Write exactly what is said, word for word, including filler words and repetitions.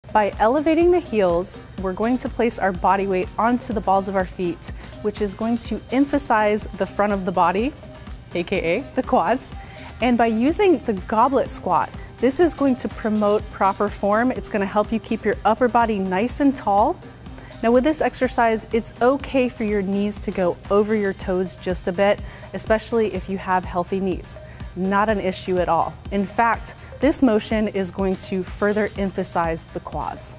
By elevating the heels, we're going to place our body weight onto the balls of our feet, which is going to emphasize the front of the body, aka the quads. And by using the goblet squat, this is going to promote proper form. It's going to help you keep your upper body nice and tall. Now with this exercise, it's okay for your knees to go over your toes just a bit, especially if you have healthy knees. Not an issue at all. In fact, this motion is going to further emphasize the quads.